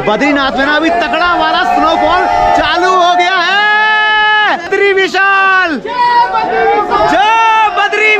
बद्रीनाथ में ना अभी तगड़ा हमारा स्नोफॉल चालू हो गया है। बद्री विशाल, जय बद्री।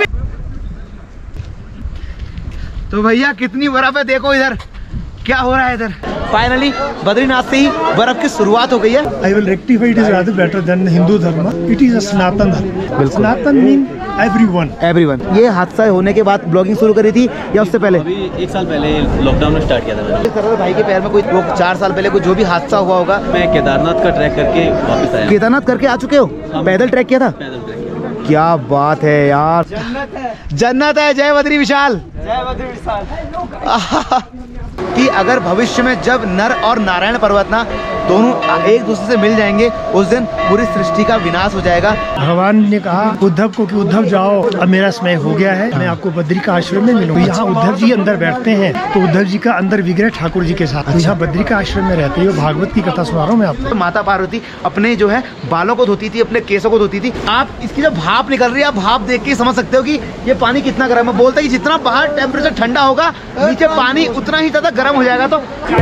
तो भैया कितनी बर्फ है, देखो इधर क्या हो रहा है। इधर फाइनली बद्रीनाथ से ही बर्फ की शुरुआत हो गई है। I will rectify it is rather better than Hindu dharma. It is a Sanatan dharma. Sanatan mean everyone. ये हादसा होने के बाद ब्लॉगिंग शुरू करी थी या उससे पहले? अभी 1 साल पहले लॉकडाउन में स्टार्ट किया था मैंने। भाई के पैर में कोई 4 साल पहले कोई जो भी हादसा हुआ होगा। मैं केदारनाथ का ट्रैक करके वापस आया। केदारनाथ करके आ चुके हो? पैदल ट्रैक किया था? पैदल ट्रैक। क्या बात है यार, जन्नत है। जय बद्री विशाल, जय बद्री विशाल। कि अगर भविष्य में जब नर और नारायण पर्वत ना दोनों एक दूसरे से मिल जाएंगे, उस दिन पूरी सृष्टि का विनाश हो जाएगा। भगवान ने कहा उद्धव को कि उद्धव जाओ, अब मेरा समय हो गया है, मैं आपको बद्री का आश्रम में मिलूंगा। यहाँ उद्धव जी अंदर बैठते हैं, तो उद्धव जी का अंदर विग्रह ठाकुर जी के साथ। यहाँ बद्री का आश्रम में रहते हो। भागवत की कथा सुना रहा हूँ मैं आपको। माता पार्वती अपने जो है बालों को धोती थी, अपने केसों को धोती थी। आप इसकी जो भाप निकल रही है, आप भाप देख के समझ सकते हो कि ये पानी कितना गर्म है। बोलते हैं कि जितना बाहर टेम्परेचर ठंडा होगा, नीचे पानी उतना ही ज्यादा गर्म हो जाएगा। तो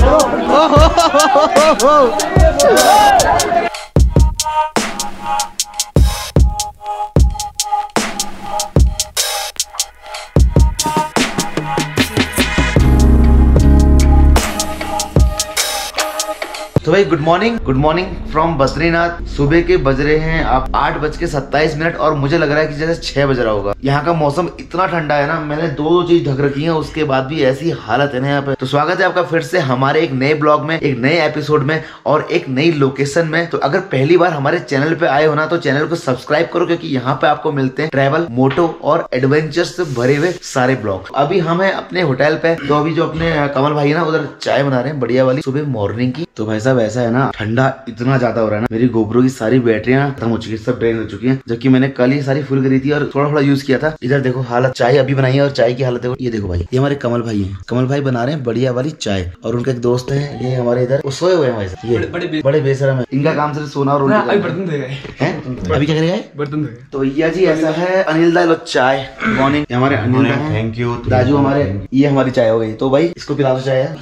तो भाई गुड मॉर्निंग फ्रॉम बद्रीनाथ। सुबह के बज रहे हैं आप 8:27 और मुझे लग रहा है कि जैसे 6 बज रहा होगा। यहाँ का मौसम इतना ठंडा है ना, मैंने 2 चीज ढक रखी है, उसके बाद भी ऐसी हालत है ना यहाँ पे। तो स्वागत है आपका फिर से हमारे एक नए ब्लॉग में, एक नए एपिसोड में और एक नई लोकेशन में। तो अगर पहली बार हमारे चैनल पे आए हो ना, तो चैनल को सब्सक्राइब करो, क्योंकि यहाँ पे आपको मिलते हैं ट्रैवल, मोटो और एडवेंचर से भरे हुए सारे ब्लॉग। अभी हम है अपने होटल पे। तो अभी जो अपने कमल भाई है ना, उधर चाय बना रहे हैं बढ़िया वाली सुबह मॉर्निंग की। तो भाई साहब ऐसा है ना, ठंडा इतना ज्यादा हो रहा है ना, मेरी गोप्रो की सारी बैटरियां खत्म हो चुकी है, सब ड्रेन हो चुकी हैं, जबकि मैंने कल ही सारी फुल करी थी और थोड़ा यूज किया था। इधर देखो हालत, चाय अभी बनाई है और चाय की हालत देखो। ये देखो भाई, ये हमारे कमल भाई हैं। कमल भाई बना रहे हैं बढ़िया वाली चाय, और उनका एक दोस्त है ये हमारे इधर, वो सोए हुए हैं भाई साहब। ये बड़े बेशरम है, इनका काम सिर्फ सोना और अभी बर्तन धोए गए हैं। अभी क्या करेगा? बर्तन धोए। तो भैया जी ऐसा है, अनिल दा लो चाय। मॉर्निंग हमारे अनिल दा, थैंक यू राजू हमारे। ये हमारी चाय हो गई। तो भाई इसको पिला दो चाय।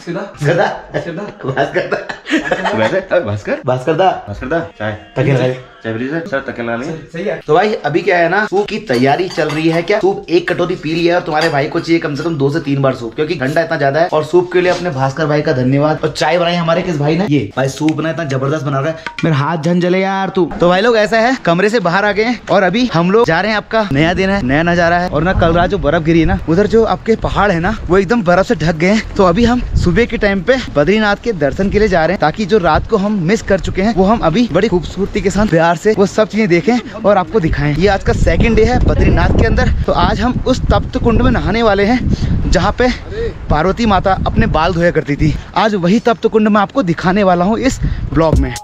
भास्कर दा चाय तके लगाए, सर तके लगा लेंगे। सही है। तो भाई अभी क्या है ना, सूप की तैयारी चल रही है। क्या सूप 1 कटोरी पी लिया है, और तुम्हारे भाई को चाहिए कम से कम 2 से 3 बार सूप, क्योंकि ठंडा इतना ज्यादा है। और सूप के लिए अपने भास्कर भाई का धन्यवाद। और चाय बनाई हमारे किस भाई ने, ये भाई सूप बना इतना जबरदस्त बना रहा है, मेरे हाथ झंझले यार तू। तो भाई लोग ऐसा है, कमरे से बाहर आ गए हैं और अभी हम लोग जा रहे हैं। आपका नया दिन है, नया नजारा है। और ना कल रात जो बर्फ गिरी है ना, उधर जो आपके पहाड़ है ना, वो एकदम बर्फ से ढक गए हैं। तो अभी हम सुबह के टाइम पे बद्रीनाथ के दर्शन के लिए जा रहे हैं, ताकि जो रात को हम मिस कर चुके हैं वो हम अभी बड़ी खूबसूरती के साथ प्यार से वो सब चीजें देखें और आपको दिखाएं। ये आज का 2nd डे है बद्रीनाथ के अंदर। तो आज हम उस तप्त कुंड में नहाने वाले हैं जहाँ पे पार्वती माता अपने बाल धोया करती थी। आज वही तप्त कुंड मैं आपको दिखाने वाला हूँ इस ब्लॉग में।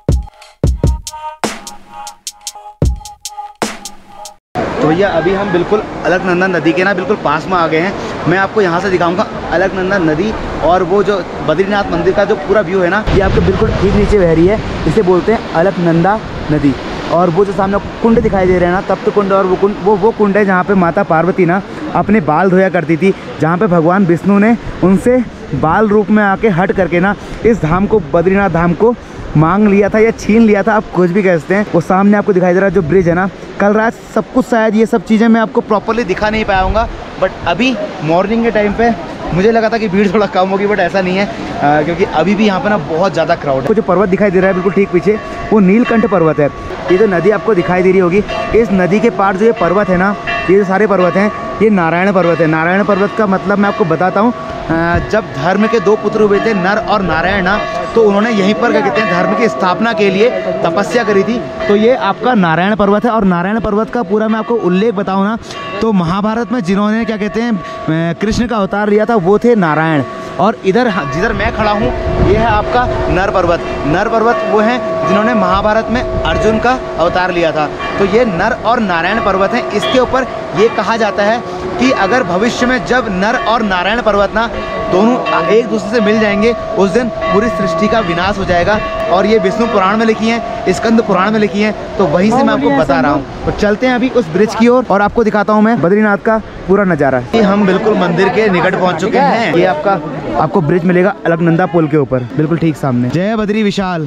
तो भैया अभी हम बिल्कुल अलकनंदा नदी के ना बिल्कुल पास में आ गए हैं। मैं आपको यहाँ से दिखाऊंगा अलकनंदा नदी, और वो जो बद्रीनाथ मंदिर का जो पूरा व्यू है ना, ये आपको बिल्कुल ठीक नीचे बह रही है। इसे बोलते हैं अलकनंदा नदी। और वो जो सामने कुंड दिखाई दे रहे हैं ना, तप्त कुंड, और वो कुंड है जहाँ पे माता पार्वती ना अपने बाल धोया करती थी, जहाँ पे भगवान विष्णु ने उनसे बाल रूप में आके हट करके ना इस धाम को, बद्रीनाथ धाम को मांग लिया था या छीन लिया था, आप कुछ भी कहते हैं। वो सामने आपको दिखाई दे रहा है जो ब्रिज है ना, कल रात सब कुछ शायद ये सब चीज़ें मैं आपको प्रॉपरली दिखा नहीं पाऊँगा, बट अभी मॉर्निंग के टाइम पे मुझे लगा था कि भीड़ थोड़ा कम होगी, बट ऐसा नहीं है, क्योंकि अभी भी यहाँ पे ना बहुत ज़्यादा क्राउड है। जो पर्वत दिखाई दे रहा है बिल्कुल ठीक पीछे, वो नीलकंठ पर्वत है। ये जो नदी आपको दिखाई दे रही होगी, इस नदी के पार जो ये पर्वत है ना, ये जो सारे पर्वत हैं, ये नारायण पर्वत है। नारायण पर्वत का मतलब मैं आपको बताता हूँ, जब धर्म के 2 पुत्र हुए थे, नर और नारायण ना, तो उन्होंने यहीं पर क्या कहते हैं धर्म की स्थापना के लिए तपस्या करी थी। तो ये आपका नारायण पर्वत है। और नारायण पर्वत का पूरा मैं आपको उल्लेख बताऊँ ना, तो महाभारत में जिन्होंने क्या कहते हैं कृष्ण का अवतार लिया था, वो थे नारायण। और इधर जिधर मैं खड़ा हूँ, ये है आपका नर पर्वत। नर पर्वत वो हैं जिन्होंने महाभारत में अर्जुन का अवतार लिया था। तो ये नर और नारायण पर्वत हैं। इसके ऊपर ये कहा जाता है कि अगर भविष्य में जब नर और नारायण पर्वत ना दोनों एक दूसरे से मिल जाएंगे, उस दिन पूरी सृष्टि का विनाश हो जाएगा। और ये विष्णु पुराण में लिखी हैं, स्कंद पुराण में लिखी हैं, तो वहीं से मैं आपको बता रहा हूँ। तो चलते हैं अभी उस ब्रिज की ओर और आपको दिखाता हूँ मैं बद्रीनाथ का पूरा नज़ारा। ये हम बिल्कुल मंदिर के निकट पहुँच चुके हैं। ये आपको ब्रिज मिलेगा अलकनंदा पुल के ऊपर, बिल्कुल ठीक सामने। जय बद्री विशाल।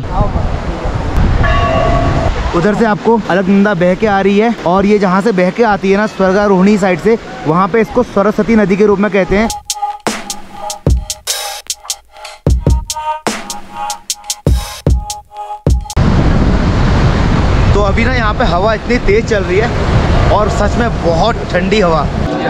उधर से आपको अलकनंदा बह के आ रही है और ये जहाँ से बह के आती है ना स्वर्गारोहिणी साइड से, वहाँ पे इसको सरस्वती नदी के रूप में कहते हैं। तो अभी ना यहाँ पे हवा इतनी तेज चल रही है और सच में बहुत ठंडी हवा।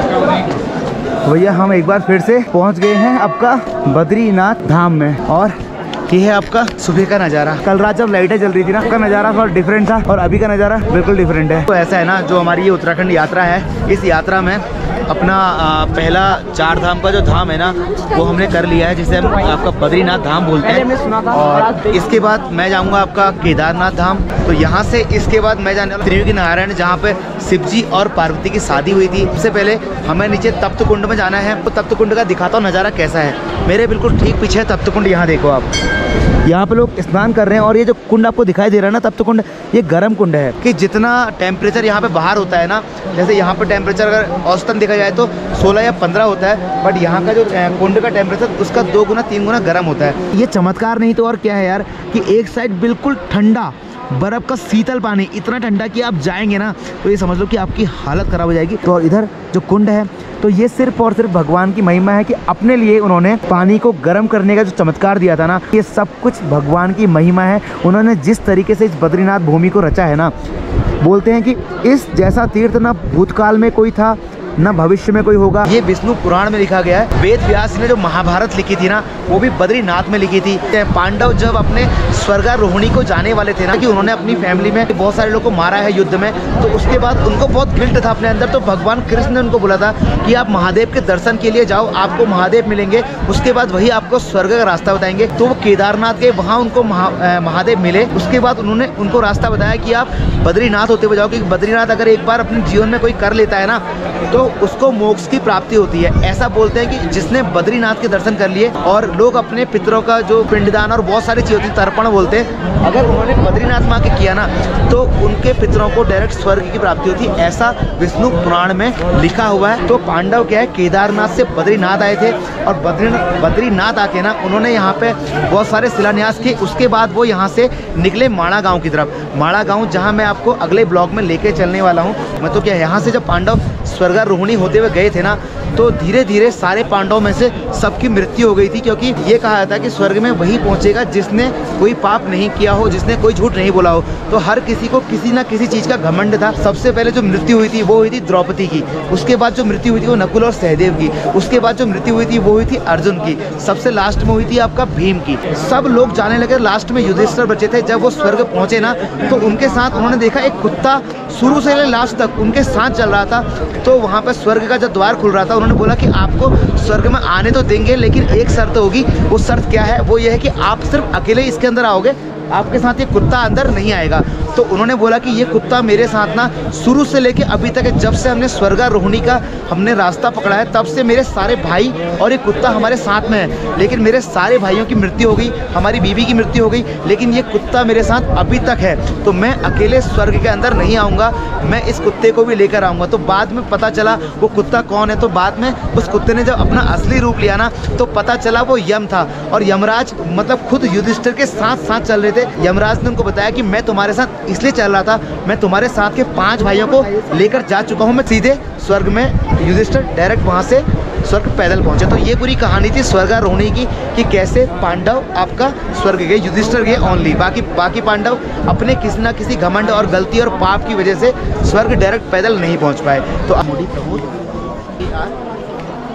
भैया हम एक बार फिर से पहुँच गए हैं आपका बद्रीनाथ धाम में और ये है आपका सुबह का नज़ारा। कल रात जब लाइटें जल रही थी ना, का नज़ारा थोड़ा डिफरेंट था और अभी का नज़ारा बिल्कुल डिफरेंट है। तो ऐसा है ना, जो हमारी ये उत्तराखंड यात्रा है, इस यात्रा में अपना पहला 4 धाम का जो धाम है ना वो हमने कर लिया है, जिसे हम आपका बद्रीनाथ धाम बोलते हैं। और इसके बाद मैं जाऊंगा आपका केदारनाथ धाम। तो यहाँ से इसके बाद मैं जाने वाला त्रिवेणी नारायण, जहाँ पे शिव जी और पार्वती की शादी हुई थी। सबसे पहले हमें नीचे तप्त कुंड में जाना है। तो तप्त कुंड का दिखाता हूँ नज़ारा कैसा है। मेरे बिल्कुल ठीक पीछे है तप्त कुंड, यहाँ देखो आप, यहाँ पे लोग स्नान कर रहे हैं। और ये जो कुंड आपको दिखाई दे रहा है ना तप्त कुंड, ये गर्म कुंड है कि जितना टेम्परेचर यहाँ पे बाहर होता है ना, जैसे यहाँ पे टेम्परेचर अगर औसतन देखा जाए तो 16 या 15 होता है, बट यहाँ का जो कुंड का टेम्परेचर उसका 2 गुना 3 गुना गर्म होता है। ये चमत्कार नहीं तो और क्या है यार, कि एक साइड बिल्कुल ठंडा बर्फ का शीतल पानी, इतना ठंडा कि आप जाएंगे ना तो ये समझ लो कि आपकी हालत ख़राब हो जाएगी। तो इधर जो कुंड है, तो ये सिर्फ और सिर्फ भगवान की महिमा है कि अपने लिए उन्होंने पानी को गर्म करने का जो चमत्कार दिया था ना, ये सब कुछ भगवान की महिमा है। उन्होंने जिस तरीके से इस बद्रीनाथ भूमि को रचा है ना, बोलते हैं कि इस जैसा तीर्थ ना भूतकाल में कोई था न भविष्य में कोई होगा। ये विष्णु पुराण में लिखा गया है। वेद व्यास ने जो महाभारत लिखी थी ना, वो भी बद्रीनाथ में लिखी थी। पांडव जब अपने स्वर्गारोहिणी को जाने वाले थे ना, कि उन्होंने अपनी फैमिली में बहुत सारे लोगों को मारा है युद्ध में, तो उसके बाद उनको बहुत गिल्ट था अपने अंदर। तो भगवान कृष्ण ने उनको बोला था कि आप महादेव के दर्शन के लिए जाओ, आपको महादेव मिलेंगे, उसके बाद वही आपको स्वर्ग का रास्ता बताएंगे। तो वो केदारनाथ गए, वहाँ उनको महादेव मिले। उसके बाद उन्होंने उनको रास्ता बताया कि आप बद्रीनाथ होते हुए जाओ, क्योंकि बद्रीनाथ अगर एक बार अपने जीवन में कोई कर लेता है ना, तो उसको मोक्ष की प्राप्ति होती है। ऐसा बोलते हैं कि जिसने बद्रीनाथ के दर्शन कर लिए, और लोग अपने पितरों का जो पिंडदान और बहुत सारी चीज़ होती है, तर्पण बोलते हैं, अगर उन्होंने बद्रीनाथ माँ के किया ना, तो उनके पितरों को डायरेक्ट स्वर्ग की प्राप्ति होती है। ऐसा विष्णु पुराण में लिखा हुआ है। तो पांडव क्या है, केदारनाथ से बद्रीनाथ आए थे और बद्रीनाथ आके ना उन्होंने यहाँ पे बहुत सारे शिलान्यास किए। उसके बाद वो यहाँ से निकले माणा गाँव की तरफ। माणा गाँव जहाँ मैं आपको अगले ब्लॉग में लेके चलने वाला हूँ। मैं तो क्या, यहाँ से जब पांडव स्वर्गारोहिणी होते हुए गए थे ना, तो धीरे धीरे सारे पांडवों में से सबकी मृत्यु हो गई थी, क्योंकि ये कहा जाता है कि स्वर्ग में वही पहुंचेगा जिसने कोई पाप नहीं किया हो, जिसने कोई झूठ नहीं बोला हो। तो हर किसी को किसी ना किसी चीज़ का घमंड था। सबसे पहले जो मृत्यु हुई थी वो हुई थी द्रौपदी की, उसके बाद जो मृत्यु हुई थी वो नकुल और सहदेव की, उसके बाद जो मृत्यु हुई थी वो हुई थी अर्जुन की, सबसे लास्ट में हुई थी आपका भीम की। सब लोग जाने लगे, लास्ट में युधिष्ठिर बचे थे। जब वो स्वर्ग पहुंचे ना, तो उनके साथ उन्होंने देखा एक कुत्ता शुरू से लास्ट तक उनके साथ चल रहा था। तो वहाँ पर स्वर्ग का जब द्वार खुल रहा था, उन्होंने बोला कि आपको स्वर्ग में आने तो देंगे, लेकिन एक शर्त होगी। वो शर्त क्या है? वो ये है कि आप सिर्फ अकेले इसके अंदर आओगे, आपके साथ ये कुत्ता अंदर नहीं आएगा। तो उन्होंने बोला कि ये कुत्ता मेरे साथ ना शुरू से लेके अभी तक, जब से हमने स्वर्गारोहिणी का हमने रास्ता पकड़ा है, तब से मेरे सारे भाई और ये कुत्ता हमारे साथ में है। लेकिन मेरे सारे भाइयों की मृत्यु हो गई, हमारी बीवी की मृत्यु हो गई, लेकिन ये कुत्ता मेरे साथ अभी तक है। तो मैं अकेले स्वर्ग के अंदर नहीं आऊँगा, मैं इस कुत्ते को भी लेकर आऊँगा। तो बाद में पता चला वो कुत्ता कौन है। तो बाद में उस कुत्ते ने जब अपना असली रूप लिया ना, तो पता चला वो यम था। और यमराज मतलब खुद युधिष्ठिर के साथ साथ चल रहे थे। यमराज ने उनको बताया कि मैं तुम्हारे साथ इसलिए चल रहा था, मैं तुम्हारे साथ के 5 भाइयों को लेकर जा चुका हूँ, मैं सीधे स्वर्ग में। युधिष्ठिर डायरेक्ट वहाँ से स्वर्ग पैदल पहुँचे। तो ये पूरी कहानी थी स्वर्गारोहिणी की, कि कैसे पांडव आपका स्वर्ग गए, युधिष्ठिर गए ओनली, बाकी पांडव अपने किसी ना किसी घमंड और गलती और पाप की वजह से स्वर्ग डायरेक्ट पैदल नहीं पहुँच पाए। तो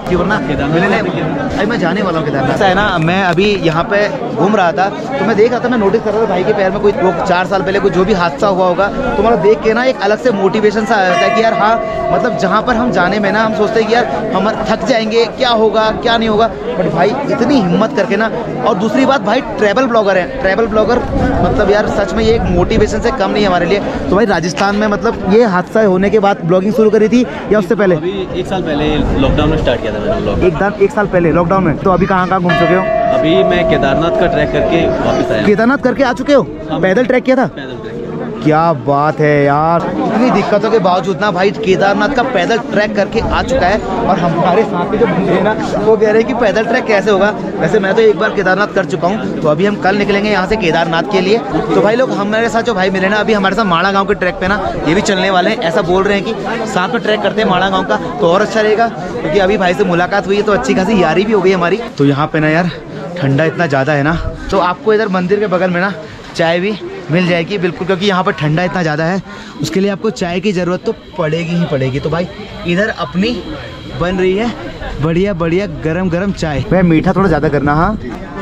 कि वरना अभी मैं जाने वाला हूँ केदारनाथ। ऐसा है ना, मैं अभी यहाँ पे घूम रहा था तो मैं देख रहा था, मैं नोटिस कर रहा था भाई के पैर में कोई 4 साल पहले कोई जो भी हादसा हुआ होगा, तो मतलब देख के ना एक अलग से मोटिवेशन सा आता है कि यार हाँ, मतलब जहाँ पर हम जाने में ना हम सोचते हैं कि यार हम थक जाएंगे, क्या होगा क्या नहीं होगा, बट भाई इतनी हिम्मत करके ना। और दूसरी बात भाई ट्रैवल ब्लॉगर है, ट्रैवल ब्लॉगर मतलब यार सच में ये एक मोटिवेशन से कम नहीं है हमारे लिए। तो भाई राजस्थान में मतलब ये हादसा होने के बाद ब्लॉगिंग शुरू करी थी या उससे पहले? अभी 1 साल पहले लॉकडाउन में स्टार्ट किया था मैंने ब्लॉग। 1 साल पहले लॉकडाउन में। तो अभी कहाँ घूम चुके हो? अभी मैं केदारनाथ का ट्रैक करके वापस आया। केदारनाथ करके आ चुके हो? पैदल ट्रैक किया था? पैदल ट्रैक। क्या बात है यार, इतनी दिक्कतों के बावजूद ना भाई केदारनाथ का पैदल ट्रैक करके आ चुका है। और हमारे साथ के जो बंदे हैं ना वो कह रहे हैं कि पैदल ट्रैक कैसे होगा। वैसे मैं तो एक बार केदारनाथ कर चुका हूँ, तो अभी हम कल निकलेंगे यहाँ से केदारनाथ के लिए। तो भाई लोग हमारे साथ जो भाई मिले ना अभी हमारे साथ माड़ा गाँव के ट्रैक पे ना ये भी चलने वाले हैं। ऐसा बोल रहे हैं कि साथ में ट्रैक करते हैं माड़ा गाँव का, तो और अच्छा रहेगा, क्योंकि अभी भाई से मुलाकात हुई है तो अच्छी खासी यारी भी हो गई हमारी। तो यहाँ पे ना यार ठंडा इतना ज़्यादा है ना, तो आपको इधर मंदिर के बगल में ना चाय भी मिल जाएगी बिल्कुल, क्योंकि यहाँ पर ठंडा इतना ज़्यादा है, उसके लिए आपको चाय की ज़रूरत तो पड़ेगी ही पड़ेगी। तो भाई इधर अपनी बन रही है बढ़िया बढ़िया गरम गरम चाय। भाई मीठा थोड़ा ज़्यादा करना। हाँ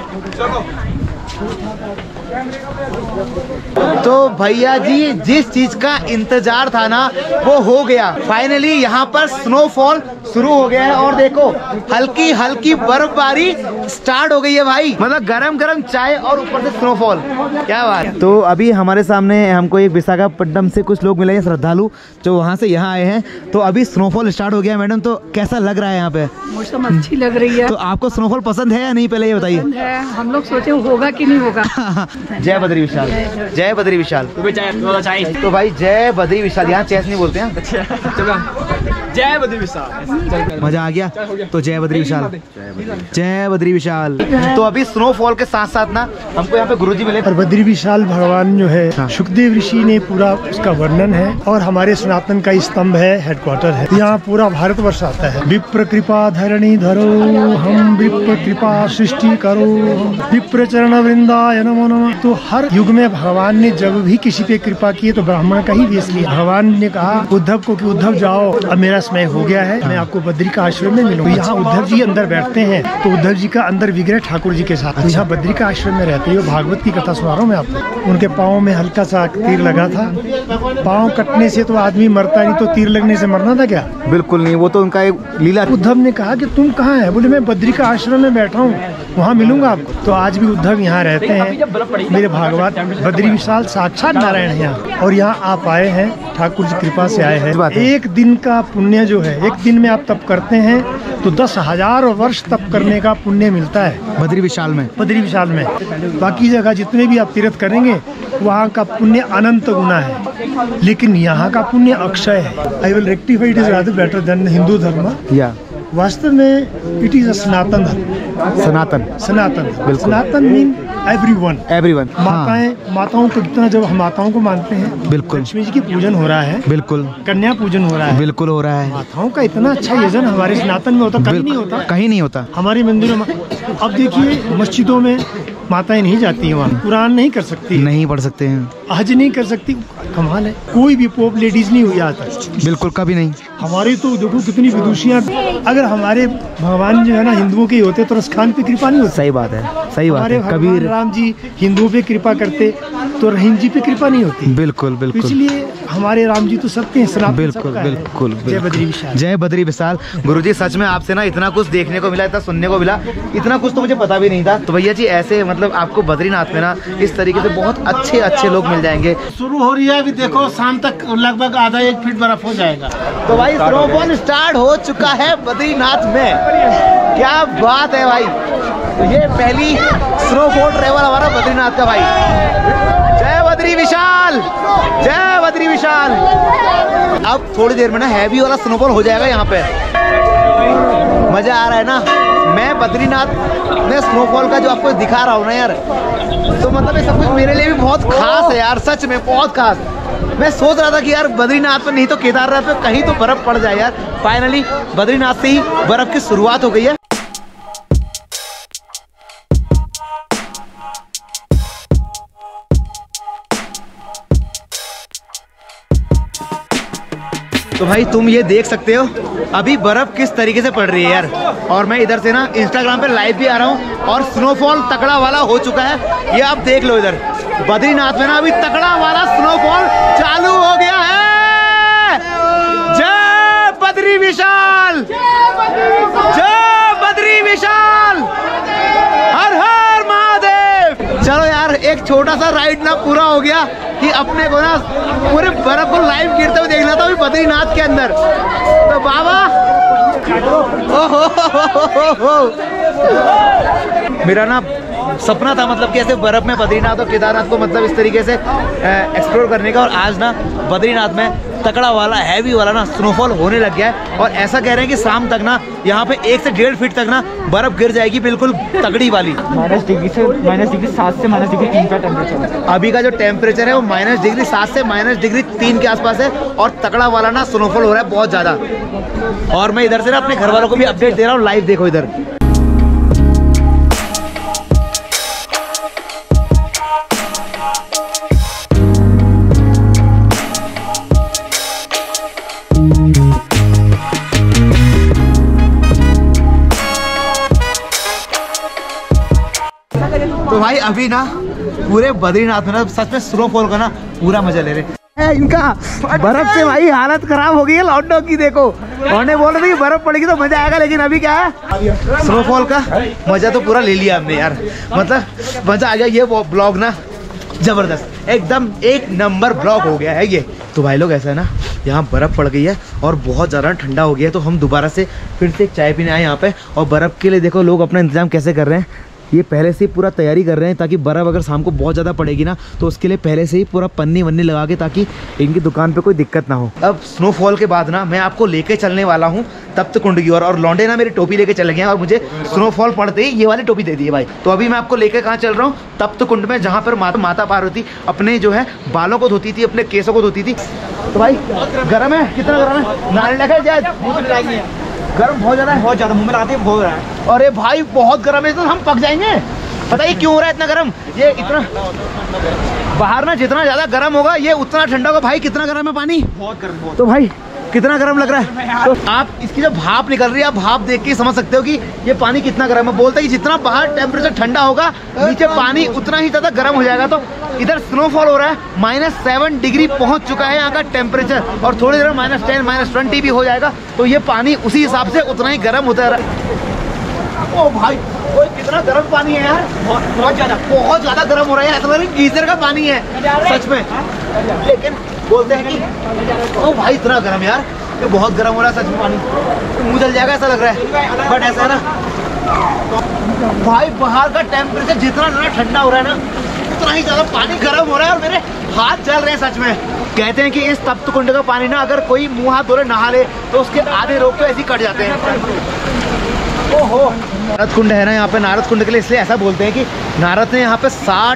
तो भैया जी जिस चीज का इंतजार था ना वो हो गया फाइनली। यहाँ पर स्नोफॉल शुरू हो गया है और देखो हल्की हल्की बर्फबारी स्टार्ट हो गई है भाई, मतलब गरम गरम चाय और ऊपर से स्नोफॉल, क्या बात। तो अभी हमारे सामने हमको एक विशाखापट्टनम से कुछ लोग मिले हैं, श्रद्धालु जो वहाँ से यहाँ आए हैं। तो अभी स्नोफॉल स्टार्ट हो गया मैडम, तो कैसा लग रहा है यहाँ पे? मौसम अच्छी लग रही है। तो आपको स्नोफॉल पसंद है या नहीं, पहले ये बताइए। हम लोग सोचे होगा कि नहीं होगा। जय बद्री विशाल, जय बद्री विशाल। तो भाई जय बद्री विशाल, यहाँ चेस नहीं बोलते हैं। जय बद्री विशाल, मजा आ गया। तो जय बद्री विशाल, जय बद्री विशाल। तो अभी स्नोफॉल के साथ साथ ना हमको यहाँ पे गुरुजी मिले। और बद्री विशाल भगवान जो है सुखदेव ऋषि ने पूरा उसका वर्णन है, और हमारे सनातन का स्तंभ है, हेडक्वार्टर है। यहाँ पूरा भारतवर्ष आता है। विप्र कृपा धरणी धरो हम, विप्र कृपा सृष्टि करो, विप्र चरण वृंदाय नमो नमः। तो हर युग में भगवान ने जब भी किसी पे कृपा की है तो ब्राह्मण का ही वेश लिया। भगवान ने कहा उद्धव को कि उद्धव जाओ, अब मेरा समय हो गया है, मैं आपको बद्री का आश्रम में मिलूंगा। यहाँ उद्धव जी अंदर बैठते हैं, तो उद्धव जी का अंदर विग्रह ठाकुर जी के साथ। तो यहाँ बद्री का आश्रम में रहते हो। भागवत की कथा सुना रहा हूँ मैं आपको। उनके पाँव में हल्का सा तीर लगा था। पाँव कटने से तो आदमी मरता नहीं, तो तीर लगने से मरना था क्या? बिल्कुल नहीं, वो तो उनका एक लीला। उद्धव ने कहा कि तुम कहाँ है? बोले मैं बद्री का आश्रम में बैठा हूँ, वहाँ मिलूंगा आपको। तो आज भी उद्धव यहाँ रहते हैं। मेरे भागवत बद्री विशाल साक्षात नारायण है यहाँ, और यहाँ आप आए हैं ठाकुर जी कृपा से आए हैं। एक दिन का पुण्य जो है, एक दिन में आप तप करते हैं तो 10,000 वर्ष तप करने का पुण्य मिलता है बद्री विशाल में। बद्री विशाल में बाकी जगह जितने भी आप तीर्थ करेंगे वहाँ का पुण्य अनंत गुना है, लेकिन यहाँ का पुण्य अक्षय है। I will rectify it is rather better than Hindu धर्म। या वास्तव में इट इज अ सनातन धर्म। सनातन, सनातन बिल्कुल। Sanatan mean everyone. माताओं को कितना, जब हम माताओं को मानते हैं, बिल्कुल। लक्ष्मी जी की पूजन हो रहा है, बिल्कुल। कन्या पूजन हो रहा है, बिल्कुल हो रहा है। माताओं का इतना अच्छा यजन हमारे सनातन में होता, कहीं नहीं होता, कहीं नहीं होता हमारे मंदिरों में। अब देखिए मस्जिदों में माताएं नहीं जाती हैं, वहाँ कुरान नहीं कर सकती, नहीं पढ़ सकते हैं, हज नहीं कर सकती। कमाल है, कोई भी पोप लेडीज नहीं हुई आता। बिल्कुल कभी नहीं। हमारे तो देखो कितनी विदुषियाँ। अगर हमारे भगवान जो है ना हिंदुओं के होते तो रसखान पे कृपा नहीं होती। सही बात है, सही बात है। कबीर राम जी हिंदुओं पे कृपा करते तो रहीम जी पे कृपा नहीं होती। बिल्कुल बिल्कुल। इसलिए हमारे राम जी तो सबके हैं। बिल्कुल बिल्कुल। जय बद्री विशाल, जय बद्री विशाल। गुरुजी सच में आपसे ना इतना कुछ देखने को मिला, इतना सुनने को मिला, इतना कुछ तो मुझे पता भी नहीं था। तो भैया जी ऐसे मतलब आपको बद्रीनाथ में ना इस तरीके से बहुत अच्छे अच्छे लोग मिल जाएंगे। शुरू हो रही है अभी, देखो शाम तक लगभग आधा 1 फीट बर्फ हो जाएगा। तो भाई स्नोफॉल स्टार्ट हो चुका है बद्रीनाथ में, क्या बात है भाई। तो ये पहली स्नोफॉल ट्रेवल हमारा बद्रीनाथ का भाई। जय बद्री विशाल, जय बद्री विशाल। अब थोड़ी देर में ना हैवी वाला स्नोफॉल हो जाएगा यहाँ पे। मजा आ रहा है ना। मैं बद्रीनाथ में स्नोफॉल का जो आपको दिखा रहा हूँ ना यार, तो मतलब ये सब कुछ मेरे लिए भी बहुत खास है यार, सच में बहुत खास। मैं सोच रहा था कि यार बद्रीनाथ पे नहीं तो केदारनाथ पे कहीं तो बर्फ पड़ जाए यार। फाइनली बद्रीनाथ से ही बर्फ की शुरुआत हो गई है। तो भाई तुम ये देख सकते हो अभी बर्फ किस तरीके से पड़ रही है यार। और मैं इधर से ना इंस्टाग्राम पे लाइव भी आ रहा हूँ और स्नोफॉल तगड़ा वाला हो चुका है। ये आप देख लो, इधर बद्रीनाथ में ना अभी तगड़ा वाला स्नोफॉल चालू हो गया है। जय बद्री विशाल, जय बद्री विशाल, हर हर महादेव। चलो यार, एक छोटा सा राइड ना पूरा हो गया कि अपने को ना पूरे बर्फ को लाइव गिरते हुए देखना था अभी बद्रीनाथ के अंदर। तो बाबा मेरा ना सपना था, मतलब कि ऐसे बर्फ में बद्रीनाथ और केदारनाथ को मतलब इस तरीके से एक्सप्लोर करने का। और आज ना बद्रीनाथ में तकड़ा वाला हैवी वाला ना स्नोफॉल होने लग गया है। और ऐसा कह रहे हैं कि शाम तक ना यहाँ पे 1 से 1.5 फीट तक ना बर्फ गिर जाएगी, बिल्कुल तगड़ी वाली। -7 से -3 का टेम्परेचर। अभी का जो टेम्परेचर है वो -7 से -3 के आसपास है। और तगड़ा वाला ना स्नोफॉल हो रहा है बहुत ज़्यादा। और मैं इधर से ना अपने घर वालों को भी अपडेट दे रहा हूँ, लाइव देखो इधर। तो भाई अभी ना पूरे बद्रीनाथ में ना सच में स्नोफॉल का ना पूरा मजा ले रहे हैं। इनका बर्फ से भाई हालत खराब हो गई है लॉकडाउन की। देखो उन्होंने बोल रहे थे कि बर्फ पड़ेगी तो मजा आएगा, लेकिन अभी क्या है, स्नोफॉल का मजा तो पूरा ले लिया हमने यार। मतलब मजा आ गया। ये ब्लॉग ना जबरदस्त, एकदम 1 नंबर ब्लॉग हो गया है ये। तो भाई लोग ऐसा है ना, यहाँ बर्फ़ पड़ गई है और बहुत ज़्यादा ठंडा हो गया है। तो हम दोबारा से फिर से एक चाय पीने आए यहाँ पे। और बर्फ़ के लिए देखो लोग अपना इंतजाम कैसे कर रहे हैं। ये पहले से ही पूरा तैयारी कर रहे हैं ताकि बर्फ़ अगर शाम को बहुत ज़्यादा पड़ेगी ना तो उसके लिए पहले से ही पूरा पन्नी वन्नी लगा के, ताकि इनकी दुकान पे कोई दिक्कत ना हो। अब स्नोफॉल के बाद ना मैं आपको लेके चलने वाला हूँ तप्त कुंड की ओर। और लौंडे ना मेरी टोपी लेके चले गए हैं और मुझे स्नोफॉल पड़ते ही ये वाली टोपी दे दी है भाई। तो अभी मैं आपको लेके कहाँ चल रहा हूँ, तप्त कुंड में, जहाँ पर माता पार्वती अपने जो है बालों को धोती थी, अपने केसों को धोती थी। तो भाई गर्म है, कितना गर्म है, नारियल लगा जाए। गर्म बहुत ज़्यादा मुँह में लगाते हैं, बहुत रहा है। अरे भाई बहुत गर्म है, तो हम पक जाएंगे। बताइए क्यों हो रहा है इतना गर्म? ये इतना बाहर ना जितना ज़्यादा गर्म होगा ये उतना ठंडा होगा। भाई कितना गर्म है पानी? बहुत गर्म। तो भाई कितना गर्म लग रहा है? तो आप इसकी जो भाप निकल रही है, आप भाप देख के समझ सकते हो कि ये पानी कितना गर्म है। बोलते हैं कि जितना बाहर टेम्परेचर ठंडा होगा नीचे पानी उतना ही ज़्यादा गर्म हो जाएगा। तो इधर स्नोफॉल हो रहा है, -7 डिग्री पहुंच चुका है यहाँ का टेम्परेचर। और थोड़ी देर -10 -20 भी हो जाएगा तो ये पानी उसी हिसाब से उतना ही गर्म होता है। ओ भाई वो कितना गर्म पानी है यार, बहुत ज़्यादा गर्म हो रहा है। ऐसा लग रहा है गीजर का पानी है सच में। लेकिन बोलते हैं कि ओ भाई इतना गर्म यार, ये बहुत गर्म हो रहा है सच में पानी, तो मुँह जल जाएगा ऐसा लग रहा है। बट ऐसा है ना भाई, बाहर का टेम्परेचर जितना ज़्यादा ठंडा हो रहा है ना उतना ही ज़्यादा पानी गर्म हो रहा है। और मेरे हाथ जल रहे हैं सच में। कहते हैं कि इस तप्त कुंड का पानी ना अगर कोई मुँह हाथ धोले नहा ले तो उसके आधे रोग तो ऐसे ही कट जाते हैं। ओहो, नारद कुंड है ना यहाँ पे। नारद कुंड के लिए इसलिए ऐसा बोलते हैं कि नारद ने यहाँ पे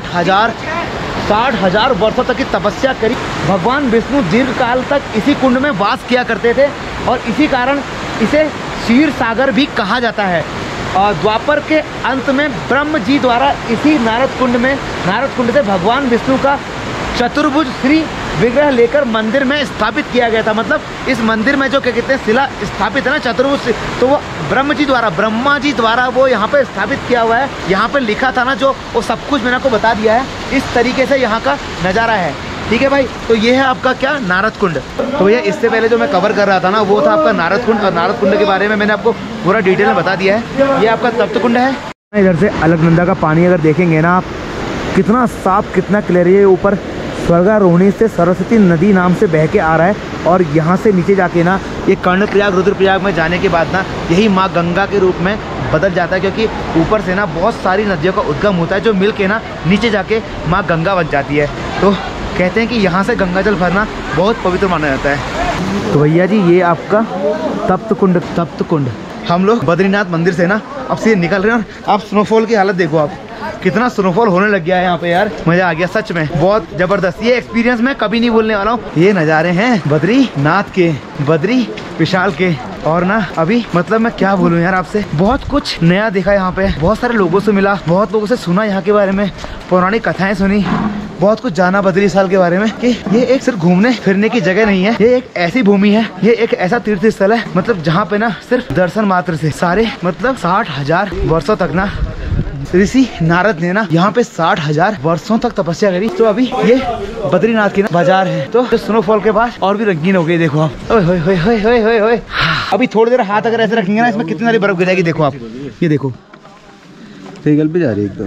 60,000 वर्षों तक की तपस्या करी। भगवान विष्णु दीर्घ काल तक इसी कुंड में वास किया करते थे और इसी कारण इसे क्षीर सागर भी कहा जाता है। और द्वापर के अंत में ब्रह्म जी द्वारा इसी नारद कुंड से भगवान विष्णु का चतुर्भुज श्री विग्रह लेकर मंदिर में स्थापित किया गया था। मतलब इस मंदिर में जो क्या कहते हैं शिला स्थापित है ना चतुर्भुज, तो वो ब्रह्मा जी द्वारा वो यहाँ पे स्थापित किया हुआ है। यहाँ पे लिखा था ना जो, वो सब कुछ मैंने आपको बता दिया है। इस तरीके से यहाँ का नज़ारा है। ठीक है भाई, तो ये है आपका क्या, नारद कुंड। तो ये इससे पहले जो मैं कवर कर रहा था ना वो था आपका नारद कुंड। और नारद कुंड के बारे में मैंने आपको पूरा डिटेल में बता दिया है। ये आपका तप्त कुंड है। इधर से अलकनंदा का पानी अगर देखेंगे ना आप, कितना साफ कितना क्लियर है। ऊपर स्वर्गारोहिणी से सरस्वती नदी नाम से बह के आ रहा है। और यहाँ से नीचे जाके ना ये कर्णप्रयाग रुद्रप्रयाग में जाने के बाद ना यही माँ गंगा के रूप में बदल जाता है। क्योंकि ऊपर से ना बहुत सारी नदियों का उद्गम होता है जो मिल के ना नीचे जाके माँ गंगा बन जाती है। तो कहते हैं कि यहाँ से गंगा जल भरना बहुत पवित्र माना जाता है। तो भैया जी ये आपका तप्त कुंड। हम लोग बद्रीनाथ मंदिर से ना अब से निकल रहे हैं। और आप स्नोफॉल की हालत देखो, आप कितना स्नोफॉल होने लग गया है यहाँ पे यार। मजा आ गया सच में, बहुत जबरदस्त। ये एक्सपीरियंस मैं कभी नहीं भूलने वाला हूँ। ये नज़ारे हैं बद्रीनाथ के, बद्री विशाल के। और ना अभी मतलब मैं क्या बोलूँ यार आपसे, बहुत कुछ नया देखा यहाँ पे। बहुत सारे लोगों से मिला, बहुत लोगों से सुना यहाँ के बारे में, पौराणिक कथाएं सुनी, बहुत कुछ जाना बद्री साल के बारे में कि ये एक सिर्फ घूमने फिरने की जगह नहीं है, ये एक ऐसी भूमि है, ये एक ऐसा तीर्थ स्थल है, मतलब जहाँ पे ना सिर्फ दर्शन मात्र से सारे मतलब 60,000 वर्षों तक ना ऋषि नारद ने ना यहाँ पे 60,000 वर्षों तक तपस्या करी। तो अभी ये बद्रीनाथ की ना बाजार है, तो स्नोफॉल के बाद और भी रंगीन हो गई। देखो आप, ओए होए होए होए होए होए होए। अभी थोड़ी देर हाथ अगर ऐसे रखेंगे ना, इसमें कितनी सारी बर्फ गिरेगी। देखो आप, ये देखो पिघल भी जा रही है एकदम।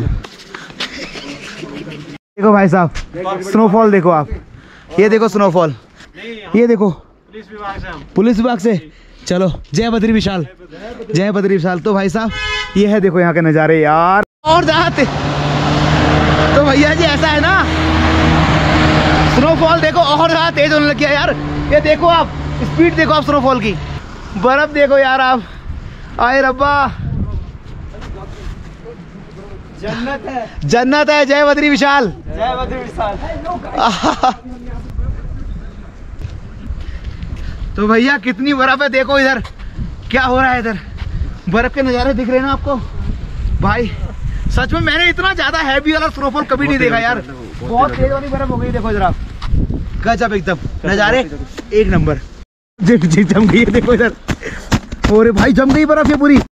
देखो भाई साहब, स्नोफॉल देखो आप, ये देखो स्नोफॉल, ये देखो पुलिस विभाग से। चलो जय बद्री विशाल, जय बद्री विशाल। तो भाई साहब ये है, देखो यहाँ के नज़ारे यार। और जाते तो भैया जी ऐसा है ना, स्नोफॉल देखो और ज़्यादा तेज होने लग गया यार। ये देखो आप, स्पीड देखो आप स्नोफॉल की, बर्फ देखो यार आप, आए रब्बा, जन्नत है, जन्नत है। जय बद्री विशाल, जय बद्री विशाल। तो भैया कितनी बर्फ है, देखो इधर क्या हो रहा है, इधर बर्फ के नज़ारे दिख रहे हैं ना आपको भाई। सच में मैंने इतना ज्यादा हैवी वाला स्नोफॉल कभी नहीं देखा यार, बहुत तेज वाली बर्फ हो गई। देखो इधर आप, गजब एकदम नज़ारे, एक नंबर। जम गई है, देखो इधर, अरे भाई जम गई बर्फ ये पूरी।